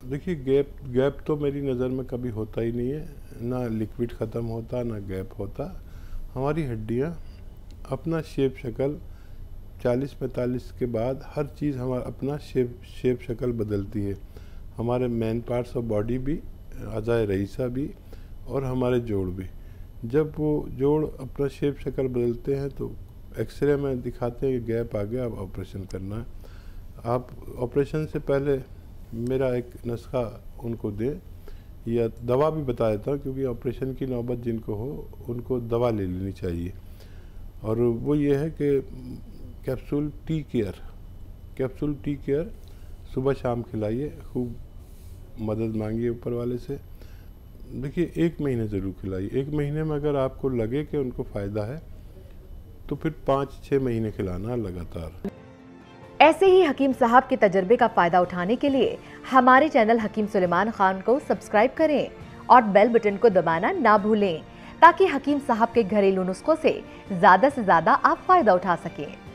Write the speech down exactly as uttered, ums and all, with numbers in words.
देखिए, gap gap तो मेरी नज़र में कभी होता ही नहीं है, ना लिक्विड ख़त्म होता ना गैप होता। हमारी हड्डियाँ अपना शेप शक्ल चालीस पैंतालीस के बाद हर चीज़ हमारा अपना शेप शेप शक्ल बदलती है। हमारे मेन पार्ट्स ऑफ बॉडी भी, अज़ाए रईसा भी और हमारे जोड़ भी। जब वो जोड़ अपना शेप शक्ल बदलते हैं तो एक्सरे में दिखाते हैं कि गैप आ गया, अब ऑपरेशन करना है। आप ऑपरेशन से पहले मेरा एक नुस्खा उनको दें या दवा भी बता देता हूँ, क्योंकि ऑपरेशन की नौबत जिनको हो उनको दवा ले लेनी चाहिए। और वो ये है कि capsule T care capsule T care सुबह शाम खिलाइए, खूब मदद मांगिए ऊपर वाले से। देखिए, एक महीने ज़रूर खिलाइए। एक महीने में अगर आपको लगे कि उनको फ़ायदा है तो फिर पाँच छः महीने खिलाना लगातार। ऐसे ही हकीम साहब के तजर्बे का फायदा उठाने के लिए हमारे चैनल हकीम सुलेमान खान को सब्सक्राइब करें और बेल बटन को दबाना ना भूलें, ताकि हकीम साहब के घरेलू नुस्खों से ज्यादा से ज्यादा आप फायदा उठा सकें।